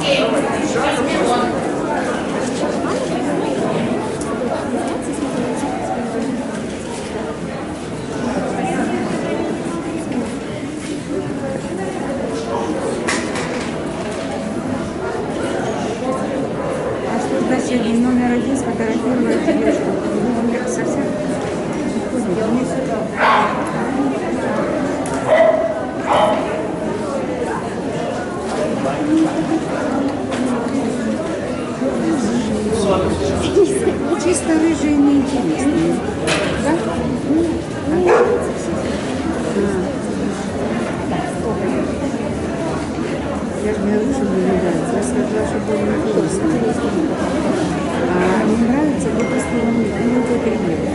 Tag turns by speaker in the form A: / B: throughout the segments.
A: Номер один сфотографировать девушку. Номер совсем. Чисто рыжие неинтересные. Да? Я же не рыжим не нравится. Я сказала, что более интересно. А мне нравится, я просто не употребляю.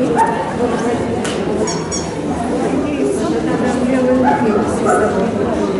A: Белый